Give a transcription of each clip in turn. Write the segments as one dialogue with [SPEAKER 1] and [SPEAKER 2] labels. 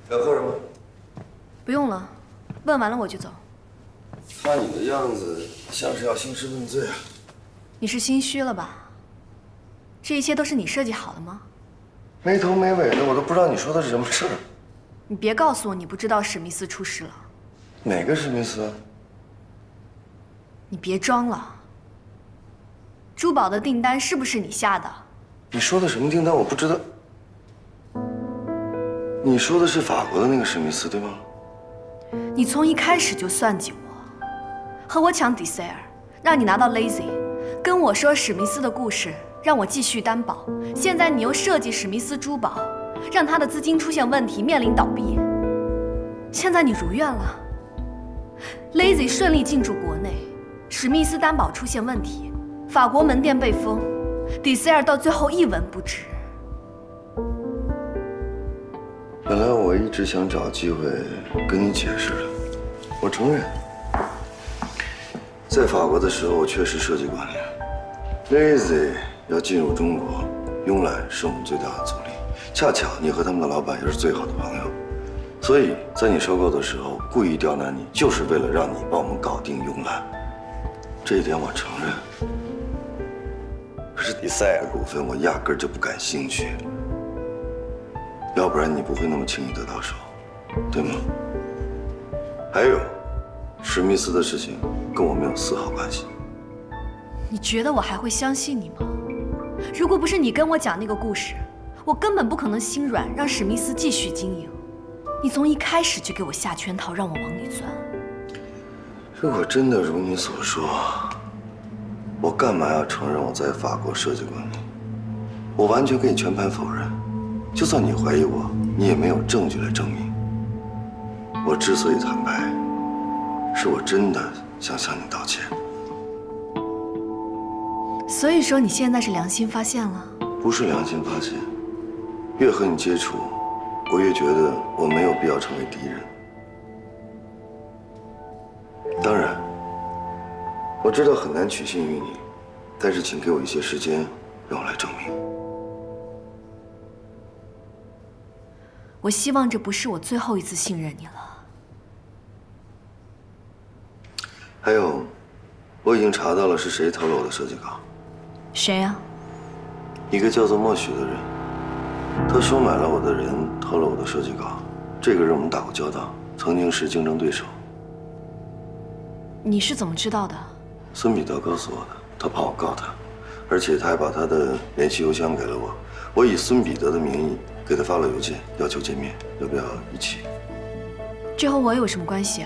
[SPEAKER 1] 要喝什么？
[SPEAKER 2] 不用了，问完了我就走。
[SPEAKER 1] 看你的样子，像是要兴师问罪啊！
[SPEAKER 2] 你是心虚了吧？这一切都是你设计好的吗？
[SPEAKER 1] 没头没尾的，我都不知道你说的是什么事儿。
[SPEAKER 2] 你别告诉我你不知道史密斯出事了。
[SPEAKER 1] 哪个史密斯？
[SPEAKER 2] 你别装了。珠宝的订单是不是你下的？
[SPEAKER 1] 你说的什么订单？我不知道。你说的是法国的那个史密斯，对吗？
[SPEAKER 2] 你从一开始就算计我，和我抢迪塞尔，让你拿到 Lazy， 跟我说史密斯的故事，让我继续担保。现在你又设计史密斯珠宝，让他的资金出现问题，面临倒闭。现在你如愿了 ，Lazy 顺利进驻国内，史密斯担保出现问题，法国门店被封，迪塞尔到最后一文不值。
[SPEAKER 1] 本来我一直想找机会跟你解释的，我承认，在法国的时候我确实设计过你。Lazy 要进入中国，慵懒是我们最大的阻力。恰巧你和他们的老板又是最好的朋友，所以在你收购的时候故意刁难你，就是为了让你帮我们搞定慵懒。这一点我承认。可是迪塞尔股份我压根儿就不感兴趣。要不然你不会那么轻易得到手，对吗？还有，史密斯的事情跟我没有丝毫关系。
[SPEAKER 2] 你觉得我还会相信你吗？如果不是你跟我讲那个故事，我根本不可能心软让史密斯继续经营。你从一开始就给我下圈套，让我往里钻。
[SPEAKER 1] 如果真的如你所说，我干嘛要承认我在法国设计过你？我完全可以全盘否认。就算你怀疑我，你也没有证据来证明。我之所以坦白，是我真的想向你道歉。
[SPEAKER 2] 所以说你现在是良心发现了？
[SPEAKER 1] 不是良心发现，越和你接触，我越觉得我没有必要成为敌人。当然，我知道很难取信于你，但是请给我一些时间，让我来证明。
[SPEAKER 2] 我希望这不是我最后一次信任你了。
[SPEAKER 1] 还有，我已经查到了是谁偷了我的设计稿。
[SPEAKER 2] 谁呀？
[SPEAKER 1] 一个叫做莫许的人，他收买了我的人，偷了我的设计稿。这个人我们打过交道，曾经是竞争对手。
[SPEAKER 2] 你是怎么知道的？
[SPEAKER 1] 孙彼得告诉我的，他怕我告他，而且他还把他的联系邮箱给了我。我以孙彼得的名义给他发了邮件，要求见面，要不要一起？
[SPEAKER 2] 这和我有什么关系啊？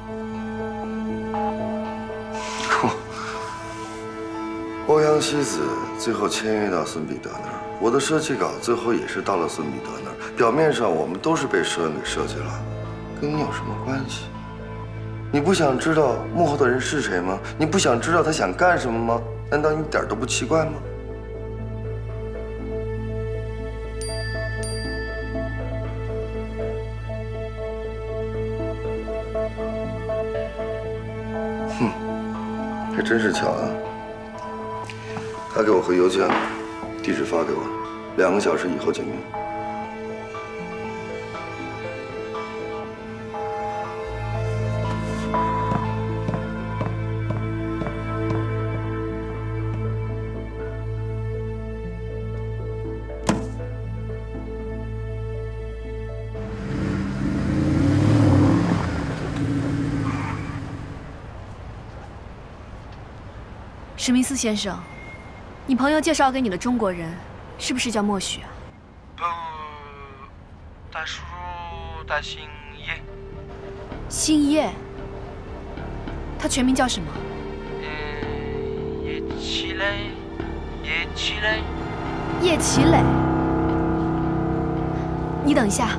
[SPEAKER 1] 欧阳希子最后签约到孙彼得那儿，我的设计稿最后也是到了孙彼得那儿。表面上我们都是被摄影给设计了，跟你有什么关系？你不想知道幕后的人是谁吗？你不想知道他想干什么吗？难道你一点都不奇怪吗？还真是巧啊！他给我回邮件了，地址发给我，2个小时以后见面。
[SPEAKER 2] 史密斯先生，你朋友介绍给你的中国人，是不是叫莫许啊？
[SPEAKER 3] 不，他说他姓叶。
[SPEAKER 2] 姓叶？他全名叫什么？
[SPEAKER 3] 叶齐磊，叶齐磊。
[SPEAKER 2] 叶齐磊。你等一下，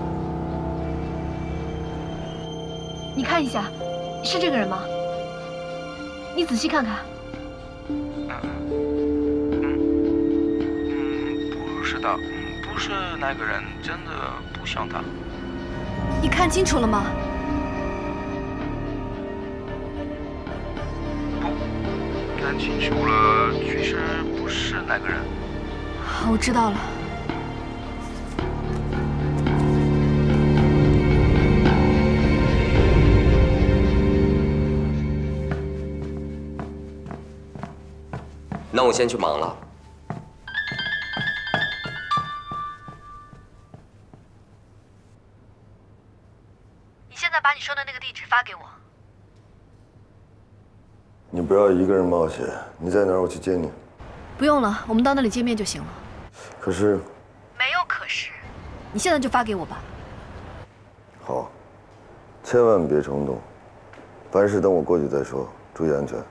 [SPEAKER 2] 你看一下，是这个人吗？你仔细看看。
[SPEAKER 3] 不是的，不是那个人，真的不像他。
[SPEAKER 2] 你看清楚了吗？
[SPEAKER 3] 不，看清楚了，确实不是那个人。
[SPEAKER 2] 好，我知道了。
[SPEAKER 4] 那我先去忙了。
[SPEAKER 2] 你现在把你说的那个地址发给我。
[SPEAKER 1] 你不要一个人冒险，你在哪儿我去接你。
[SPEAKER 2] 不用了，我们到那里见面就行了。
[SPEAKER 1] 可是，
[SPEAKER 2] 没有可是，你现在就发给我吧。
[SPEAKER 1] 好，千万别冲动，凡事等我过去再说，注意安全。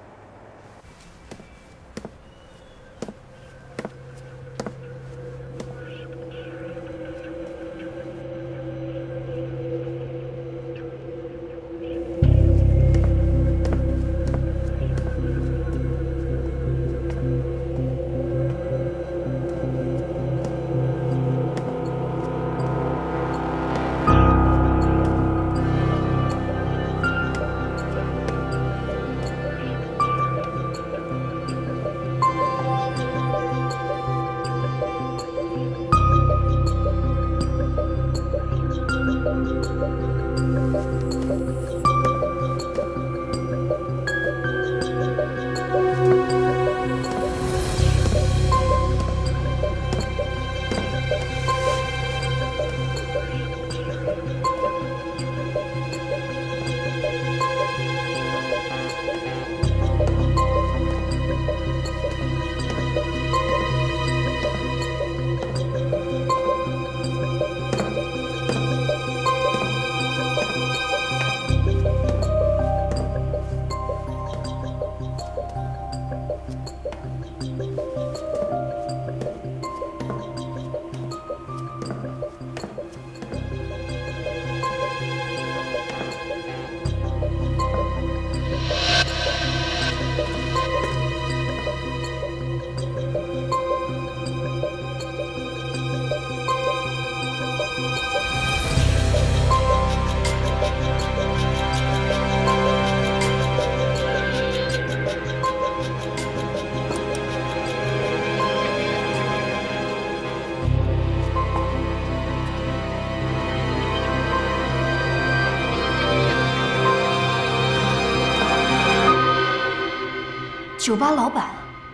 [SPEAKER 2] 酒吧老板，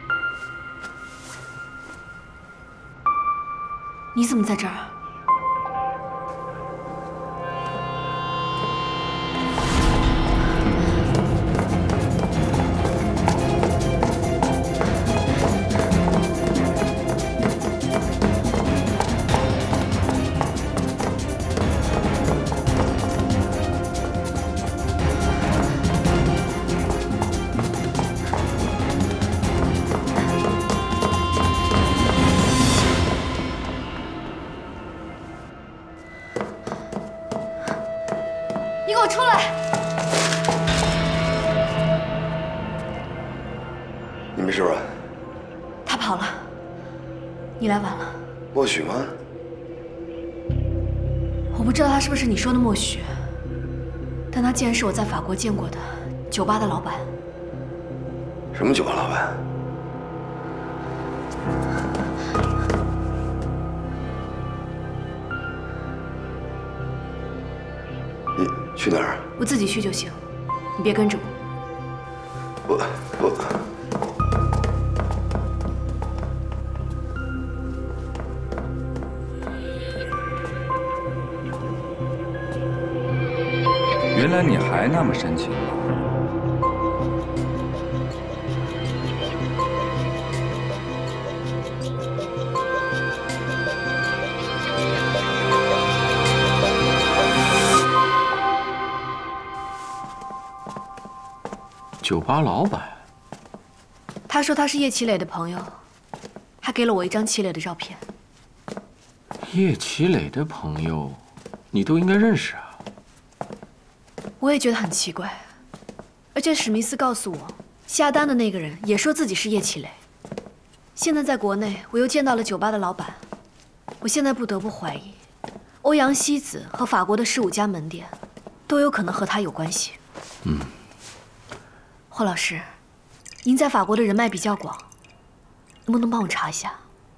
[SPEAKER 2] 你怎么在这儿？你给我出来！
[SPEAKER 1] 你没事吧？
[SPEAKER 2] 他跑了，你来晚了。
[SPEAKER 1] 默许吗？
[SPEAKER 2] 我不知道他是不是你说的默许，但他竟然是我在法国见过的酒吧的老板。
[SPEAKER 1] 什么酒吧老板？你去哪儿？
[SPEAKER 2] 我自己去就行，你别跟着我。
[SPEAKER 1] 我。
[SPEAKER 5] 原来你还那么深情吗？酒吧老板，
[SPEAKER 2] 他说他是叶齐磊的朋友，还给了我一张齐磊的照片。
[SPEAKER 5] 叶齐磊的朋友，你都应该认识啊。
[SPEAKER 2] 我也觉得很奇怪，而且史密斯告诉我，下单的那个人也说自己是叶齐磊。现在在国内，我又见到了酒吧的老板，我现在不得不怀疑，欧阳希子和法国的15家门店，都有可能和他有关系。霍老师，您在法国的人脉比较广，能不能帮我查一下？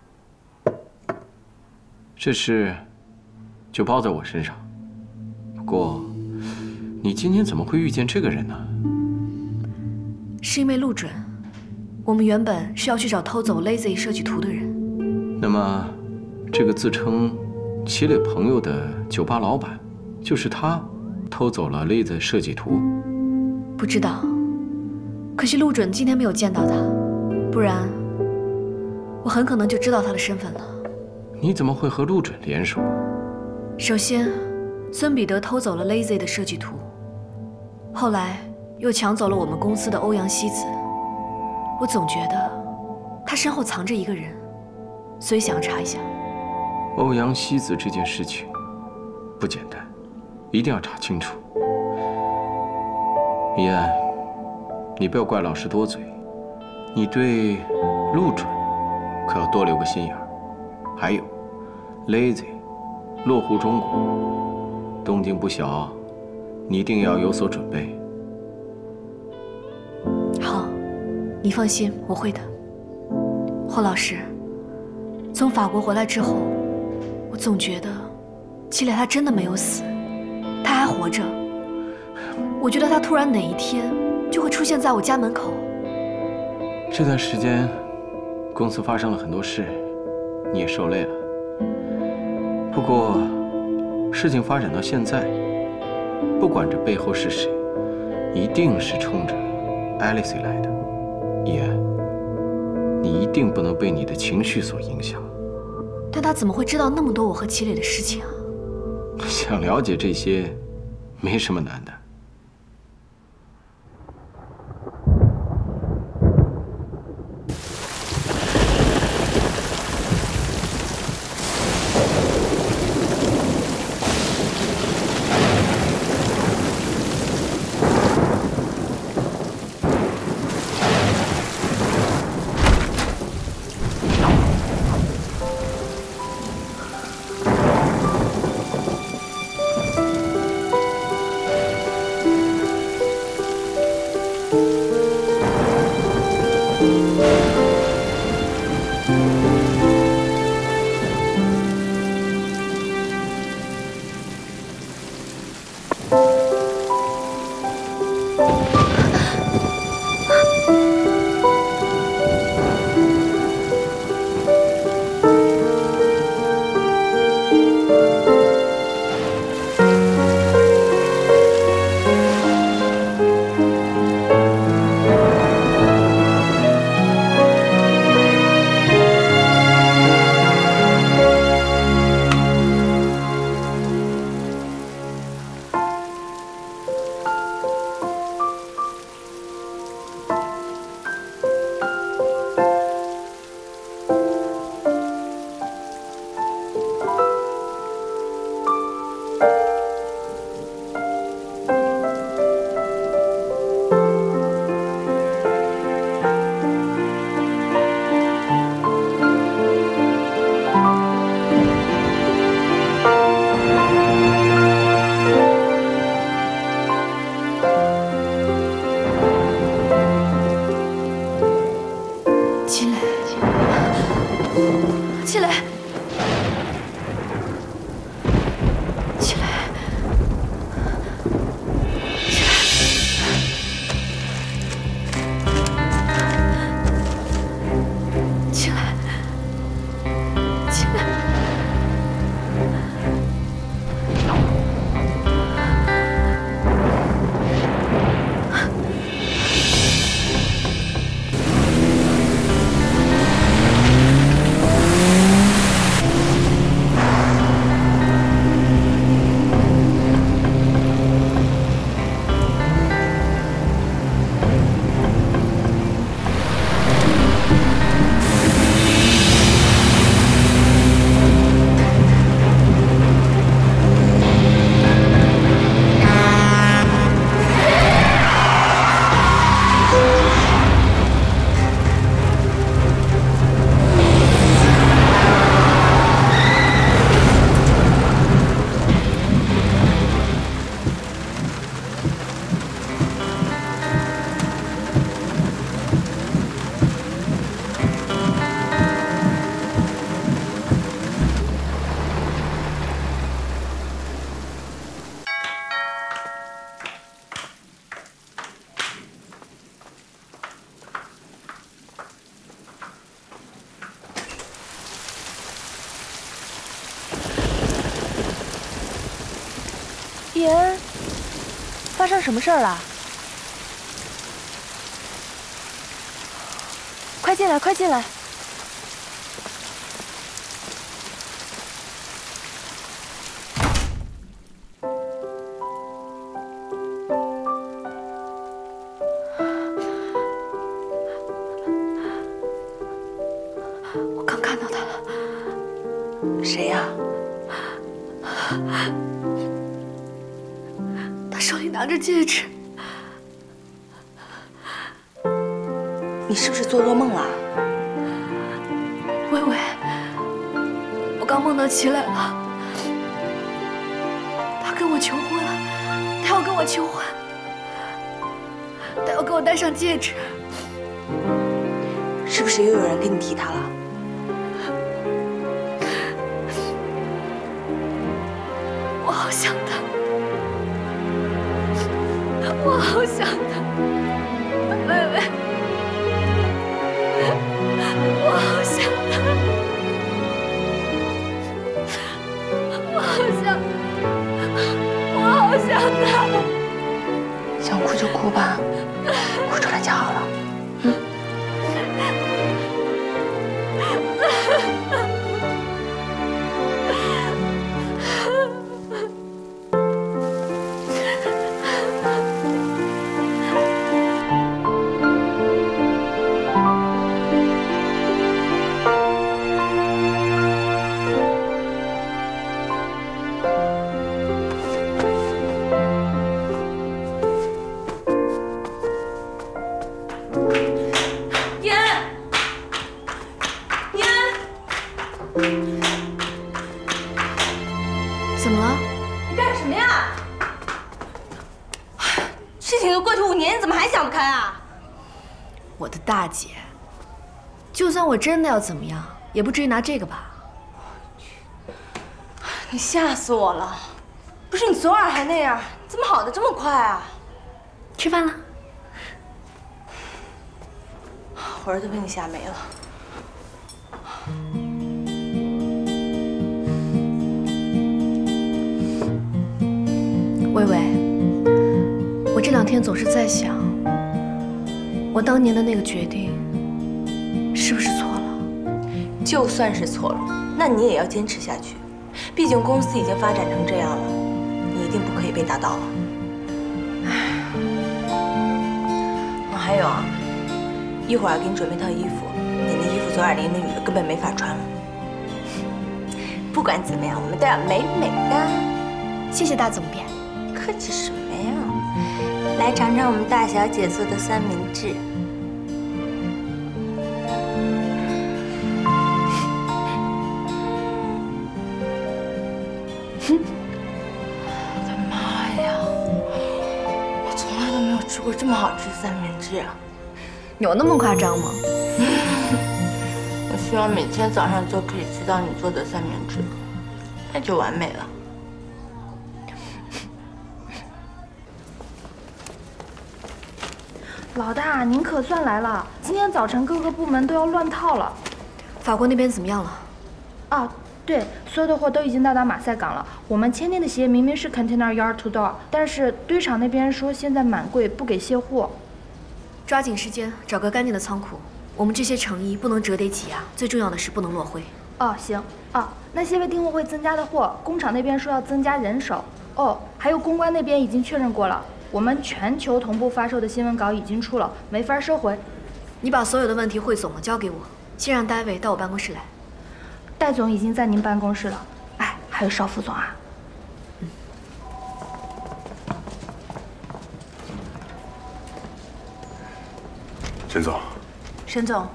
[SPEAKER 5] 这事就包在我身上。不过，你今天怎么会遇见这个人呢？
[SPEAKER 2] 是因为陆准， 我们原本是要去找偷走 Lazy 设计图的人。
[SPEAKER 5] 那么，这个自称齐磊朋友的酒吧老板，就是他偷走了 Lazy 设计图？
[SPEAKER 2] 不知道，可惜陆准今天没有见到他，不然我很可能就知道他的身份了。
[SPEAKER 5] 你怎么会和陆准联手？
[SPEAKER 2] 首先，孙彼得偷走了 Lazy 的设计图，后来又抢走了我们公司的欧阳希子。我总觉得他身后藏着一个人，所以想要查一下。
[SPEAKER 5] 欧阳希子这件事情不简单，一定要查清楚。易安，你不要怪老师多嘴，你对陆准可要多留个心眼儿。还有 ，Lazy 落户中国，动静不小，你一定要有所准备。
[SPEAKER 2] 好，你放心，我会的。霍老师，从法国回来之后，我总觉得齐磊他真的没有死，他还活着。我觉得他突然哪一天就会出现在我家门口。
[SPEAKER 5] 这段时间，公司发生了很多事，你也受累了。不过，事情发展到现在，不管这背后是谁，一定是冲着 Alice 来的。易安，你一定不能被你的情绪所影响。
[SPEAKER 2] 但他怎么会知道那么多我和齐磊的事情啊？
[SPEAKER 5] 想了解这些，没什么难的。
[SPEAKER 4] 言，发生什么事儿了？快进来，快进来！
[SPEAKER 2] 我刚看到他了。
[SPEAKER 4] 谁呀？
[SPEAKER 2] 他手里拿着戒指。
[SPEAKER 4] 你是不是做噩梦了？
[SPEAKER 2] 微微，我刚梦到齐磊了，他跟我求婚了，他要跟我求婚，他要给我戴上戒指。
[SPEAKER 4] 是不是又有人跟你提他了？
[SPEAKER 2] 我好想他，我好想他，微微，我好想他，我好想他，我好想他。
[SPEAKER 4] 想哭就哭吧，哭出来就好了。
[SPEAKER 2] 怎么了？
[SPEAKER 4] 你干什么呀？事情都过去5年，你怎么还想不开啊？
[SPEAKER 2] 我的大姐，就算我真的要怎么样，也不至于拿这个吧？
[SPEAKER 4] 你吓死我了！不是你昨晚还那样，怎么好的这么快啊？
[SPEAKER 2] 吃饭了。
[SPEAKER 4] 我儿子被你吓没了。
[SPEAKER 2] 微微，我这2天总是在想，我当年的那个决定是不是错了？
[SPEAKER 4] 就算是错了，那你也要坚持下去。毕竟公司已经发展成这样了，你一定不可以被打倒了。还有啊，一会儿给你准备套衣服，你那衣服昨晚淋的雨根本没法穿了。不管怎么样，我们都要美美的。
[SPEAKER 2] 谢谢大总编。
[SPEAKER 4] 客气什么呀？来尝尝我们大小姐做的三明治。我的妈呀！我从来都没有吃过这么好吃的三明治啊！
[SPEAKER 2] 有那么夸张吗？
[SPEAKER 4] 我希望每天早上都可以吃到你做的三明治，那就完美了。
[SPEAKER 6] 老大，您可算来了！今天早晨各个部门都要乱套了。
[SPEAKER 2] 法国那边怎么样了？
[SPEAKER 6] 啊，对，所有的货都已经到达马赛港了。我们签订的协议明明是 container yard to door， 但是堆场那边说现在满柜，不给卸货。
[SPEAKER 2] 抓紧时间找个干净的仓库。我们这些成衣不能折叠挤压，最重要的是不能落灰。
[SPEAKER 6] 哦，行。哦，那些未订货会增加的货，工厂那边说要增加人手。哦，还有公关那边已经确认过了。我们全球同步发售的新闻稿已经出了，没法收回。
[SPEAKER 2] 你把所有的问题汇总了交给我，先让戴维到我办公室来。
[SPEAKER 6] 戴总已经在您办公室了。哎，还有邵副总啊。
[SPEAKER 7] 沈总。
[SPEAKER 4] 沈总。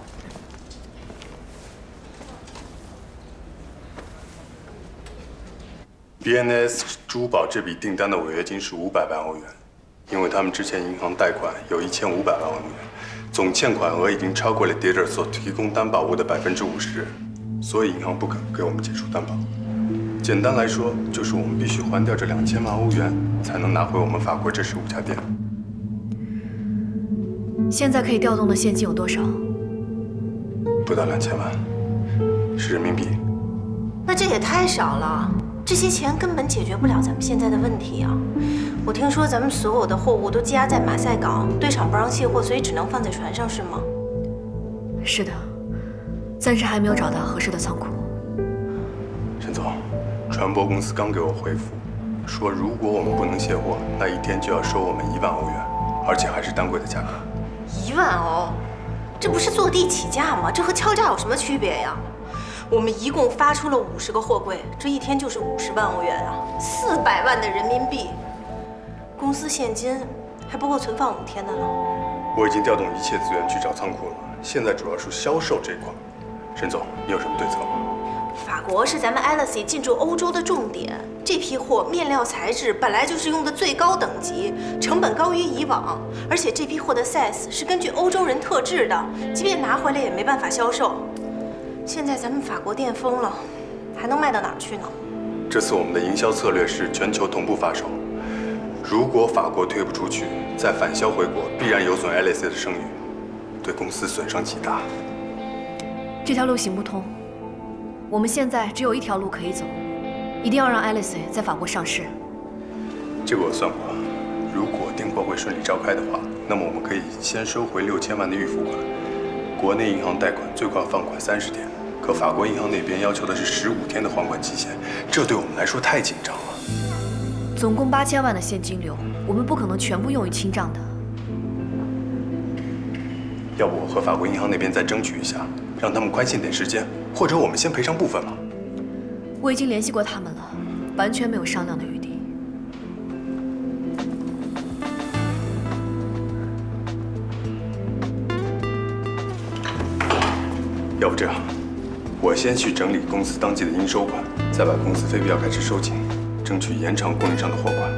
[SPEAKER 7] BNS 珠宝这笔订单的违约金是500万欧元。因为他们之前银行贷款有1500万欧元，总欠款额已经超过了 Dieter 所提供担保物的50%，所以银行不肯给我们解除担保。简单来说，就是我们必须还掉这2000万欧元，才能拿回我们法国这15家店。
[SPEAKER 2] 现在可以调动的现金有多少？
[SPEAKER 7] 不到2000万，是人民币。
[SPEAKER 4] 那这也太少了。 这些钱根本解决不了咱们现在的问题啊！我听说咱们所有的货物都积压在马赛港，对厂不让卸货，所以只能放在船上，是吗？
[SPEAKER 2] 是的，暂时还没有找到合适的仓库。
[SPEAKER 7] 陈总，船舶公司刚给我回复，说如果我们不能卸货，那一天就要收我们1万欧元，而且还是单柜的价格。
[SPEAKER 4] 1万欧，这不是坐地起价吗？这和敲诈有什么区别呀？我们一共发出了50个货柜，这一天就是50万欧元啊，400万的人民币。公司现金还不够存放5天的呢。
[SPEAKER 7] 我已经调动一切资源去找仓库了，现在主要是销售这一块。沈总，你有什么对策吗？
[SPEAKER 4] 法国是咱们 Alice 进驻欧洲的重点，这批货面料材质本来就是用的最高等级，成本高于以往，而且这批货的 size 是根据欧洲人特制的，即便拿回来也没办法销售。现在咱们法国店封了，还能卖到哪儿去呢？
[SPEAKER 7] 这次我们的营销策略是全球同步发售，如果法国推不出去，再返销回国，必然有损 Alice 的声誉，对公司损伤极大。
[SPEAKER 2] 这条路行不通，我们现在只有一条路可以走，一定要让 Alice 在法国上市。
[SPEAKER 7] 这个我算过，如果订货会顺利召开的话，那么我们可以先收回6000万的预付款。国内银行贷款最快放款30天，可法国银行那边要求的是15天的还款期限，这对我们来说太紧张了。
[SPEAKER 2] 总共8000万的现金流，我们不可能全部用于清账的。
[SPEAKER 7] 要不我和法国银行那边再争取一下，让他们宽限点时间，或者我们先赔偿部分嘛。
[SPEAKER 2] 我已经联系过他们了，完全没有商量的余地。
[SPEAKER 7] 要不这样，我先去整理公司当季的应收款，再把公司非必要开支收紧，争取延长供应商的货款。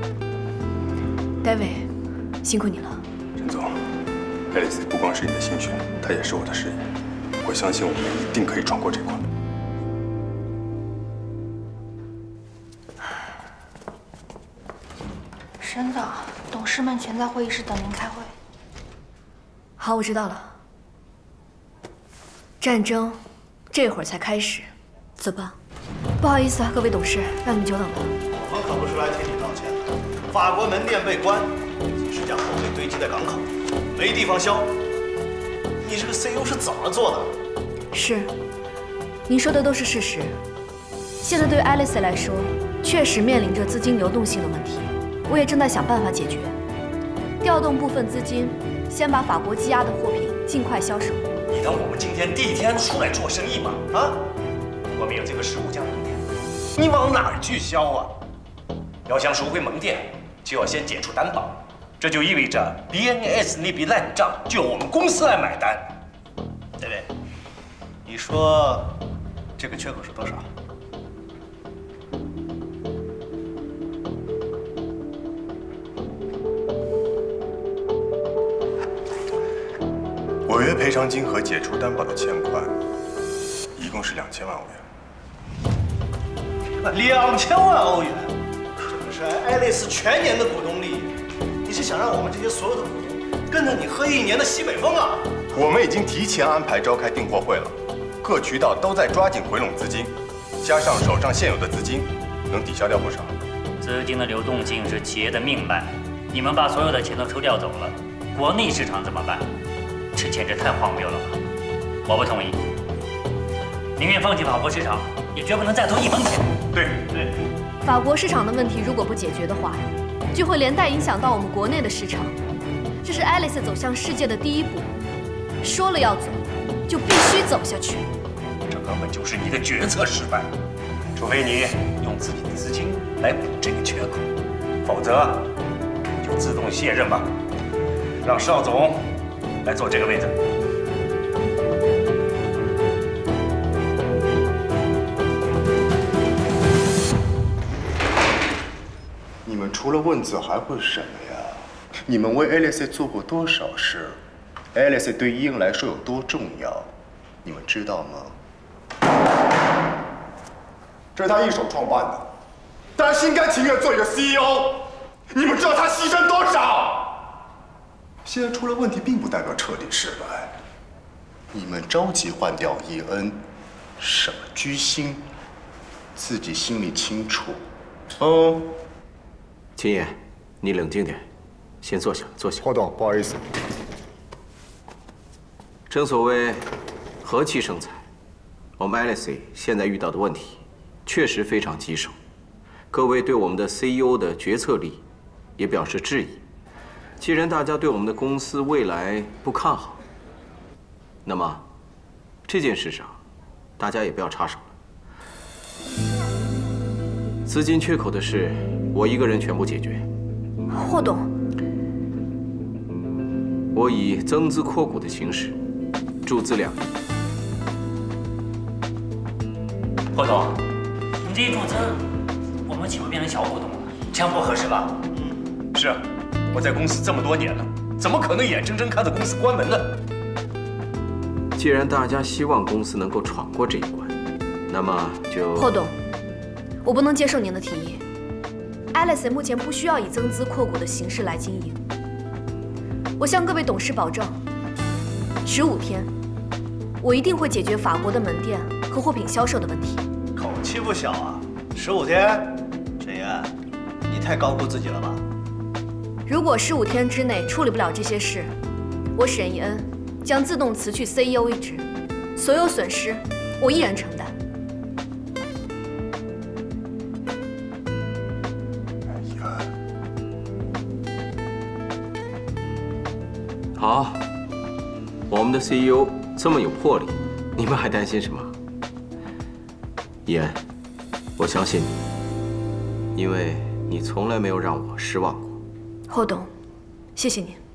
[SPEAKER 2] David， 辛苦你了。
[SPEAKER 7] 陈总，Alice不光是你的心血，它也是我的事业。我相信我们一定可以闯过这关。
[SPEAKER 6] 沈总，董事们全在会议室等您开会。
[SPEAKER 2] 好，我知道了。战争这会儿才开始，走吧。不好意思啊，各位董事，让你们久等了。
[SPEAKER 8] 我们可不是来替你道歉的。法国门店被关，几十架货柜堆积在港口，没地方销。你这个 CEO 是怎么做的？
[SPEAKER 2] 是，您说的都是事实。现在对于 Alice 来说，确实面临着资金流动性的问题，我也正在想办法解决，调动部分资金，先把法国积压的货品尽快销售。
[SPEAKER 8] 你当我们今天第一天出来做生意吗？啊，我们有这个15家门店，你往哪儿去销啊？要想赎回门店，就要先解除担保，这就意味着 BNS 那笔烂账就由我们公司来买单，对不对？你说这个缺口是多少？
[SPEAKER 7] 违约赔偿金和解除担保的欠款，一共是2000万欧元。
[SPEAKER 8] 2000万欧元，这可是爱丽丝全年的股东利益。你是想让我们这些所有的股东跟着你喝1年的西北风啊？
[SPEAKER 7] 我们已经提前安排召开订货会了，各渠道都在抓紧回笼资金，加上手上现有的资金，能抵消掉不少。
[SPEAKER 9] 资金的流动性是企业的命脉，你们把所有的钱都抽调走了，国内市场怎么办？这简直太荒谬了吧！我不同意，宁愿放弃法国市场，也绝不能再投1分钱。
[SPEAKER 8] 对，
[SPEAKER 2] 法国市场的问题如果不解决的话，就会连带影响到我们国内的市场。这是 Alice 走向世界的第一步，说了要走，就必须走下去。
[SPEAKER 8] 这根本就是你的决策失败，除非你用自己的资金来补这个缺口，否则就自动卸任吧，让邵总来坐这个位置。
[SPEAKER 7] 你们除了问责还会什么呀？你们为 Alice 做过多少事 ？Alice 对伊恩来说有多重要？你们知道吗？这是他一手创办的，他心甘情愿做一个 CEO。你们知道他牺牲多少？现在出了问题，并不代表彻底失败。你们着急换掉伊恩，什么居心？
[SPEAKER 10] 自己心里清楚。哦，
[SPEAKER 5] 秦爷，你冷静点，先坐下，坐下。
[SPEAKER 10] 霍董，不好意思。
[SPEAKER 5] 正所谓和气生财，我们 LSE 现在遇到的问题确实非常棘手。各位对我们的 CEO 的决策力也表示质疑。既然大家对我们的公司未来不看好，那么这件事上大家也不要插手了。资金缺口的事，我一个人全部解决。
[SPEAKER 2] 霍董，
[SPEAKER 5] 我以增资扩股的形式注资2亿。
[SPEAKER 9] 霍总，你这一注资，我们岂不变成小股东了？这样不合适吧？
[SPEAKER 8] 是啊，我在公司这么多年了，怎么可能眼睁睁看着公司关门呢？
[SPEAKER 5] 既然大家希望公司能够闯过这一关，那么就……
[SPEAKER 2] 霍董，我不能接受您的提议。LSE 目前不需要以增资扩股的形式来经营。我向各位董事保证，15天，我一定会解决法国的门店和货品销售的问题。
[SPEAKER 11] 口气不小啊！15天，沈岩，你太高估自己了吧？
[SPEAKER 2] 如果15天之内处理不了这些事，我沈一恩将自动辞去 CEO 一职，所有损失我一人承担。
[SPEAKER 5] 好，我们的 CEO 这么有魄力，你们还担心什么？伊恩，我相信你，因为你从来没有让我失望过。
[SPEAKER 2] 霍董，谢谢您。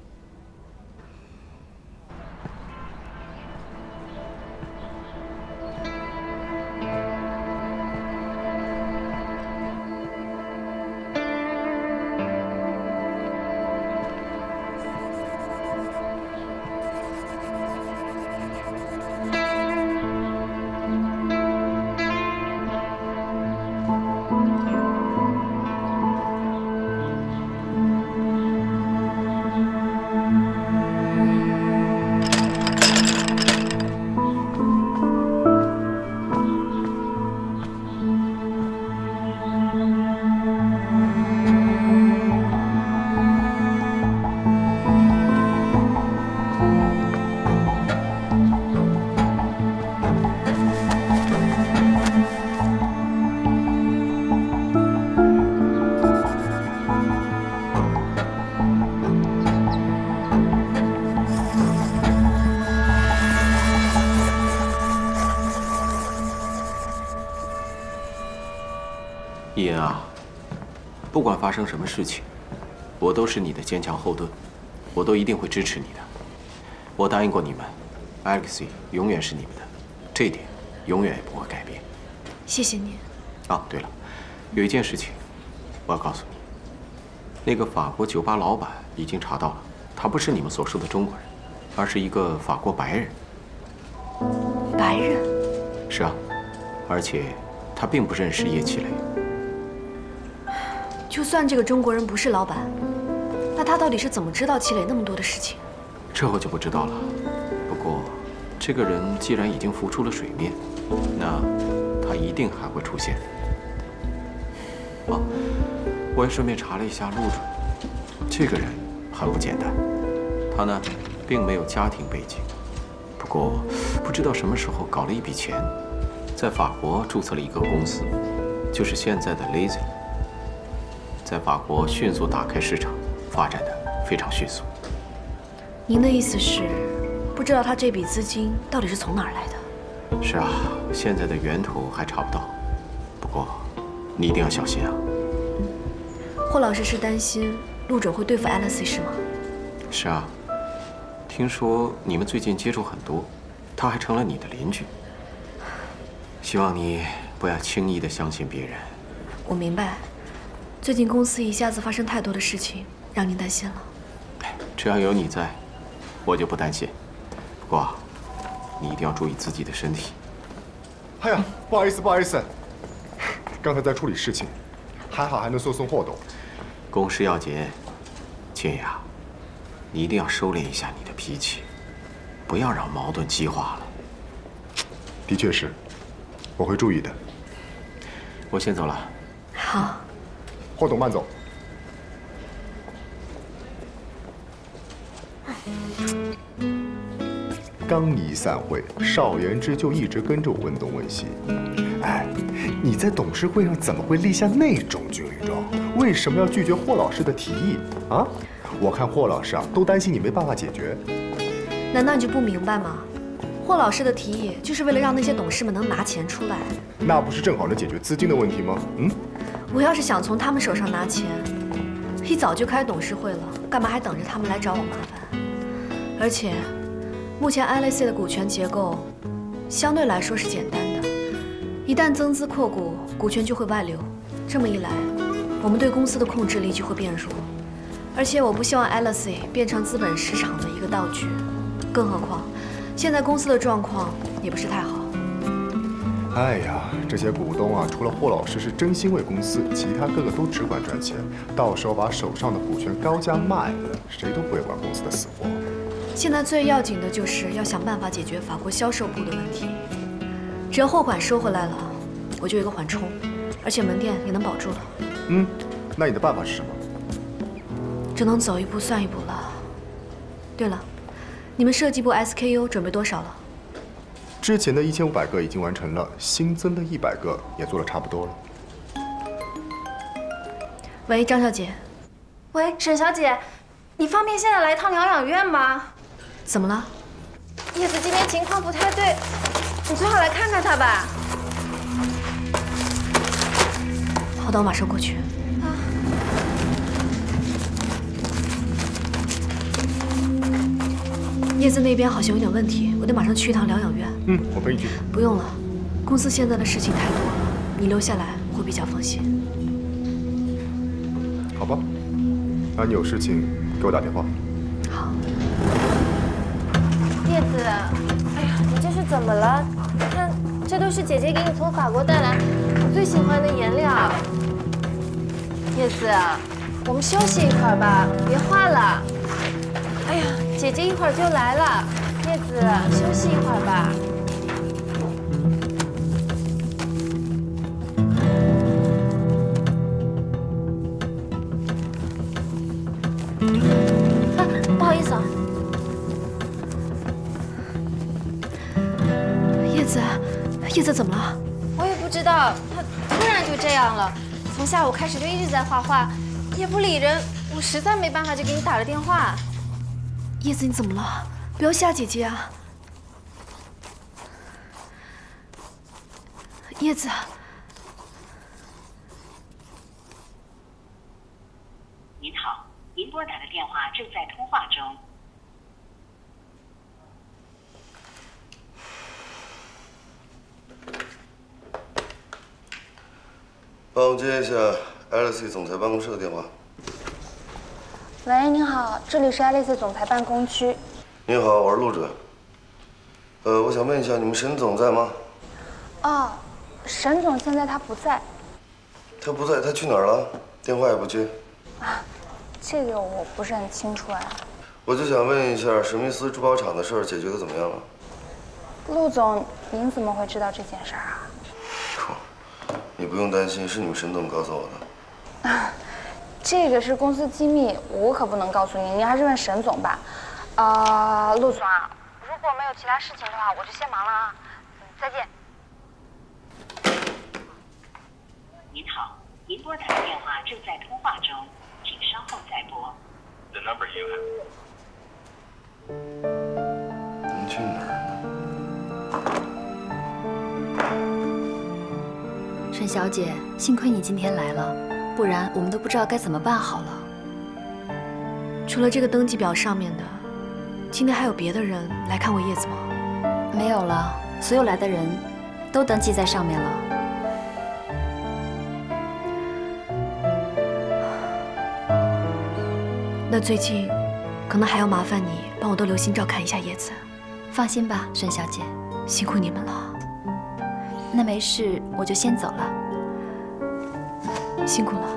[SPEAKER 5] 伊恩啊，不管发生什么事情，我都是你的坚强后盾，我都一定会支持你的。我答应过你们 ，LSE 永远是你们的，这一点永远也不会改变。
[SPEAKER 2] 谢谢您。
[SPEAKER 5] 哦，对了，有一件事情我要告诉你，那个法国酒吧老板已经查到了，他不是你们所说的中国人，而是一个法国白人。
[SPEAKER 2] 白人？
[SPEAKER 5] 是啊，而且他并不认识叶奇雷。
[SPEAKER 2] 就算这个中国人不是老板，那他到底是怎么知道齐磊那么多的事情？
[SPEAKER 5] 这我就不知道了。不过，这个人既然已经浮出了水面，那他一定还会出现。哦，我也顺便查了一下陆准，这个人很不简单。他呢，并没有家庭背景，不过不知道什么时候搞了一笔钱，在法国注册了一个公司，就是现在的 LSE。在法国迅速打开市场，发展的非常迅速。
[SPEAKER 2] 您的意思是，不知道他这笔资金到底是从哪儿来的？
[SPEAKER 5] 是啊，现在的源头还查不到。不过，你一定要小心啊。
[SPEAKER 2] 霍老师是担心陆准会对付 LSE 是吗？
[SPEAKER 5] 是啊，听说你们最近接触很多，他还成了你的邻居。希望你不要轻易的相信别人。
[SPEAKER 2] 我明白。最近公司一下子发生太多的事情，让您担心了。
[SPEAKER 5] 只要有你在，我就不担心。不过，你一定要注意自己的身体。
[SPEAKER 10] 哎呀，不好意思，不好意思，刚才在处理事情，还好还能送霍董。
[SPEAKER 5] 公事要紧，秦雅，你一定要收敛一下你的脾气，不要让矛盾激化了。
[SPEAKER 10] 的确是，我会注意的。
[SPEAKER 5] 我先走了。
[SPEAKER 2] 好。
[SPEAKER 10] 霍董慢走。刚一散会，邵言之就一直跟着我问东问西。哎，你在董事会上怎么会立下那种军旅状？为什么要拒绝霍老师的提议啊？我看霍老师啊，都担心你没办法解决。
[SPEAKER 2] 难道你就不明白吗？霍老师的提议就是为了让那些董事们能拿钱出来。
[SPEAKER 10] 那不是正好能解决资金的问题吗？嗯。
[SPEAKER 2] 我要是想从他们手上拿钱，一早就开董事会了，干嘛还等着他们来找我麻烦？而且。 目前 LAC 的股权结构相对来说是简单的，一旦增资扩股，股权就会外流。这么一来，我们对公司的控制力就会变弱。而且我不希望 LAC 变成资本市场的一个道具，更何况现在公司的状况也不是太好。
[SPEAKER 10] 哎呀，这些股东啊，除了霍老师是真心为公司，其他个个都只管赚钱。到时候把手上的股权高价卖了，谁都不会管公司的死活。
[SPEAKER 2] 现在最要紧的就是要想办法解决法国销售部的问题。只要货款收回来了，我就有一个缓冲，而且门店也能保住了。
[SPEAKER 10] 嗯，那你的办法是什么？
[SPEAKER 2] 只能走一步算一步了。对了，你们设计部 SKU 准备多少了？
[SPEAKER 10] 之前的1500个已经完成了，新增的100个也做得差不多了。
[SPEAKER 2] 喂，张小姐。
[SPEAKER 6] 喂，沈小姐，你方便现在来一趟疗养院吗？
[SPEAKER 2] 怎么了？
[SPEAKER 6] 叶子今天情况不太对，你最好来看看她吧。
[SPEAKER 2] 好的，我马上过去。叶子那边好像有点问题，我得马上去一趟疗养院。
[SPEAKER 10] 嗯，我陪你去。
[SPEAKER 2] 不用了，公司现在的事情太多了，你留下来我会比较放心。
[SPEAKER 10] 好吧，那你有事情给我打电话。
[SPEAKER 2] 好。
[SPEAKER 6] 叶子，哎呀，你这是怎么了？你看，这都是姐姐给你从法国带来我最喜欢的颜料。叶子，我们休息一会儿吧，别画了。哎呀，姐姐一会儿就来了。叶子，休息一会儿吧。啊，不好意思啊。
[SPEAKER 2] 叶子怎么了？
[SPEAKER 6] 我也不知道，她突然就这样了。从下午开始就一直在画画，也不理人。我实在没办法，就给你打了电话。
[SPEAKER 2] 叶子，你怎么了？不要吓姐姐啊！叶子，
[SPEAKER 12] 您好，您拨打的电话正在通话中。
[SPEAKER 1] 帮我接一下 LAC 总裁办公室的电话。
[SPEAKER 6] 喂，您好，这里是 LAC 总裁办公区。
[SPEAKER 1] 您好，我是陆准。我想问一下，你们沈总在吗？
[SPEAKER 6] 哦，沈总现在他不在。
[SPEAKER 1] 他不在，他去哪儿了？电话也不接。
[SPEAKER 6] 啊，这个我不是很清楚啊。
[SPEAKER 1] 我就想问一下，史密斯珠宝厂的事儿解决的怎么样了？
[SPEAKER 6] 陆总，您怎么会知道这件事儿啊？
[SPEAKER 1] 你不用担心，是你们沈总告诉我的。
[SPEAKER 6] 啊，这个是公司机密，我可不能告诉您，您还是问沈总吧。陆总啊，如果没有其他事情的话，我就先忙了啊。再见。
[SPEAKER 12] 您好，您拨打的电话正在通话中，请稍后再拨。The number you have。
[SPEAKER 1] 您去哪儿？
[SPEAKER 13] 沈小姐，幸亏你今天来了，不然我们都不知道该怎么办好了。
[SPEAKER 2] 除了这个登记表上面的，今天还有别的人来看过叶子吗？
[SPEAKER 13] 没有了，所有来的人都登记在上面了。
[SPEAKER 2] 那最近可能还要麻烦你帮我多留心照看一下叶子。
[SPEAKER 13] 放心吧，沈小姐，
[SPEAKER 2] 辛苦你们了。
[SPEAKER 13] 那没事，我就先走了。
[SPEAKER 2] 辛苦了。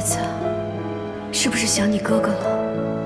[SPEAKER 2] 子是不是想你哥哥了？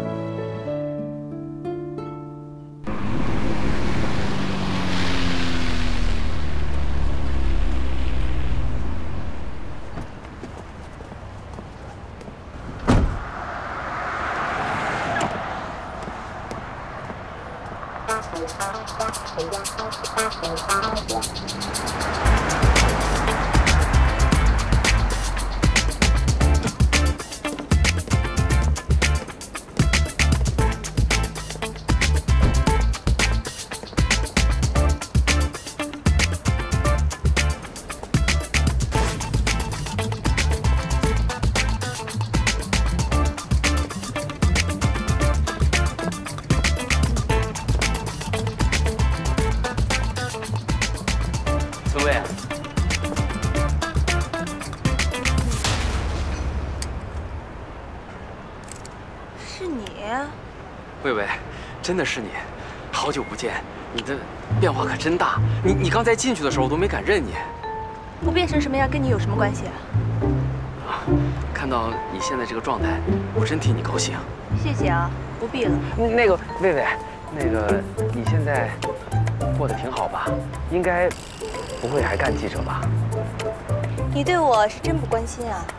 [SPEAKER 14] 魏魏，真的是你，好久不见，你的变化可真大。你刚才进去的时候，我都没敢认你。
[SPEAKER 4] 我变成什么样跟你有什么关系
[SPEAKER 14] 啊？看到你现在这个状态，我真替你高兴。
[SPEAKER 4] 谢谢啊，不必了。
[SPEAKER 14] 那个魏魏，那个你现在过得挺好吧？应该不会还干记者吧？
[SPEAKER 4] 你对我是真不关心啊？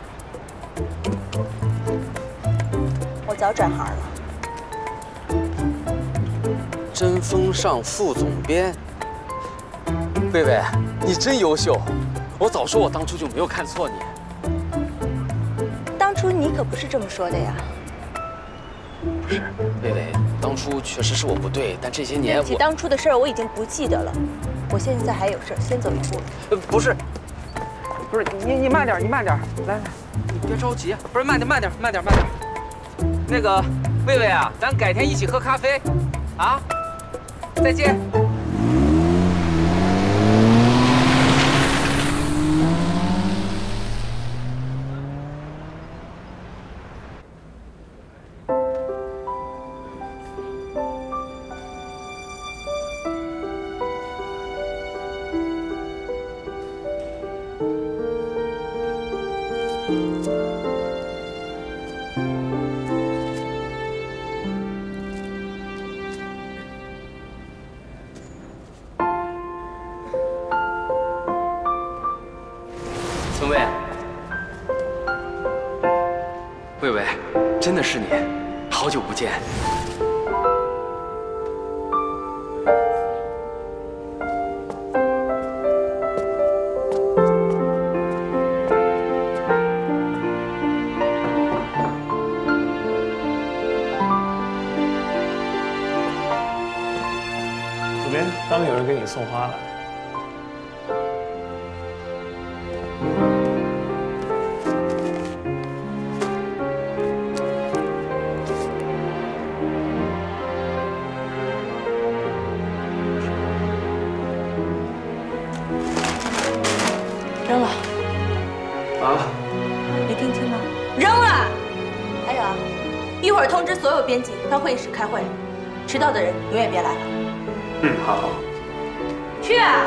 [SPEAKER 4] 我早转行了。
[SPEAKER 14] 真风尚副总编，魏魏，你真优秀！我早说我当初就没有看错你。
[SPEAKER 4] 当初你可不是这么说的呀。
[SPEAKER 14] 不是，魏魏，当初确实是我不对，但这些年我……
[SPEAKER 4] 对不起，当初的事儿我已经不记得了。我现在还有事儿，先走一步。
[SPEAKER 14] 不是，你慢点，你慢点，来，你别着急，不是慢点。那个魏魏啊，咱改天一起喝咖啡，啊？ 再见。孙卫，魏魏，真的是你，好久不见。
[SPEAKER 15] 左边，刚有人给你送花了。
[SPEAKER 4] 扔了。
[SPEAKER 14] 啊？
[SPEAKER 4] 没听清吗？扔了。还有啊，一会儿通知所有编辑到会议室开会，迟到的人永远别来了。
[SPEAKER 15] 嗯，好。
[SPEAKER 4] 去啊！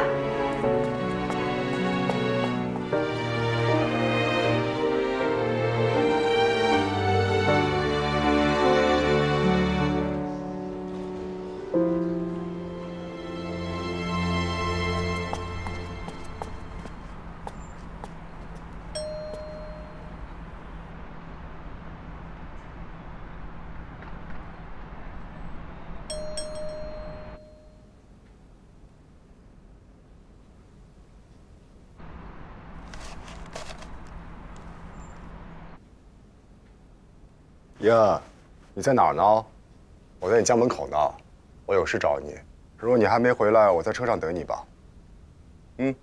[SPEAKER 10] 呀，你在哪儿呢？我在你家门口呢，我有事找你。如果你还没回来，我在车上等你吧。嗯。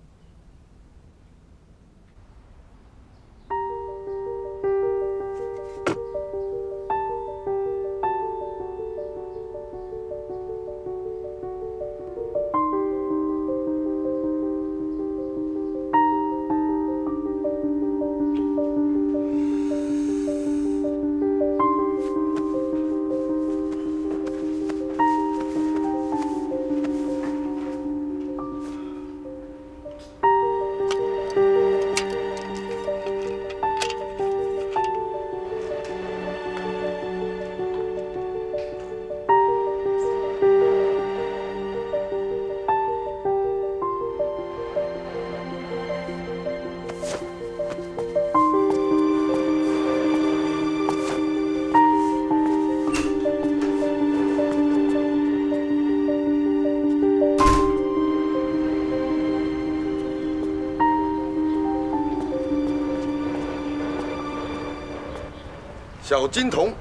[SPEAKER 1] 小金童。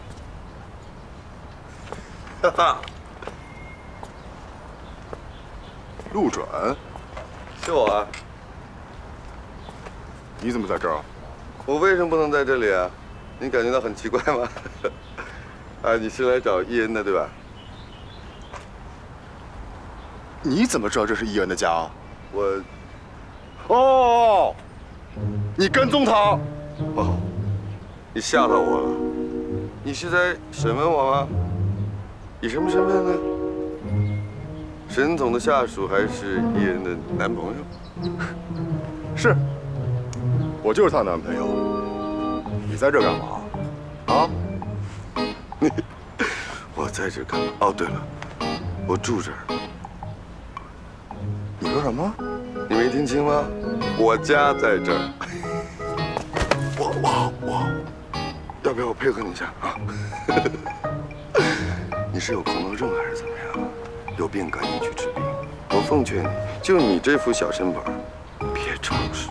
[SPEAKER 1] 哈哈，
[SPEAKER 10] 陆准，
[SPEAKER 1] 是我啊。
[SPEAKER 10] 你怎么在这儿啊？
[SPEAKER 1] 我为什么不能在这里啊？你感觉到很奇怪吗？啊，你是来找伊恩的对吧？
[SPEAKER 10] 你怎么知道这是伊恩的家啊？
[SPEAKER 1] 哦，你跟踪他？哦，你吓到我了。你是在审问我吗？以什么身份呢？沈总的下属还是伊恩的男朋友？
[SPEAKER 10] 是，我就是她男朋友。你在这干嘛？啊？
[SPEAKER 1] 我在这干嘛？哦，对了，我住这儿。
[SPEAKER 10] 你说什么？
[SPEAKER 1] 你没听清吗？我家在这儿。我，要不要我配合你一下啊？你是有狂躁症还是怎么样？有病赶紧去治病。我奉劝你，就你这副小身板，别尝试。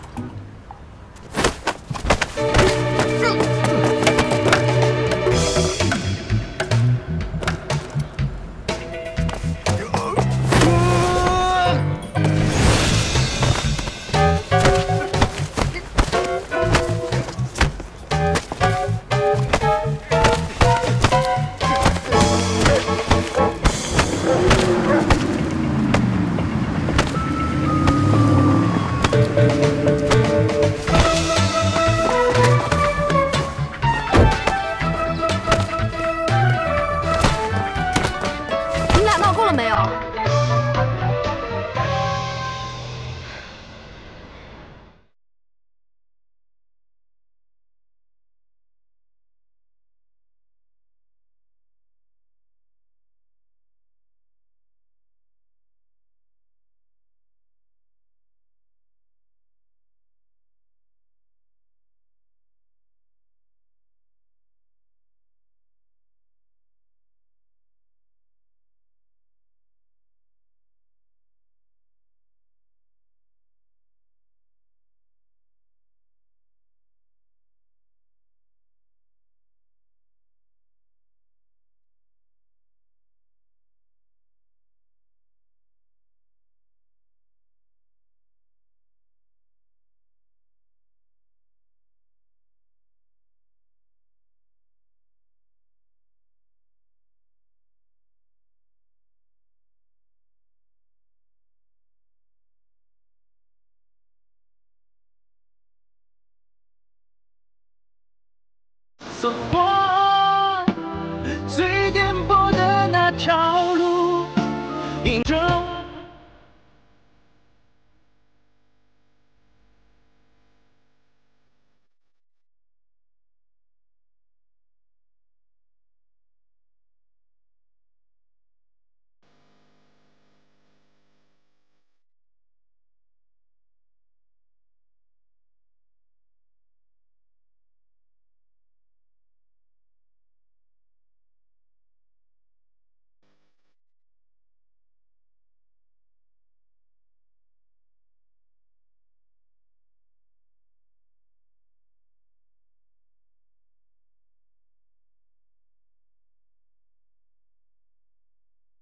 [SPEAKER 16] 走过最颠簸的那条路。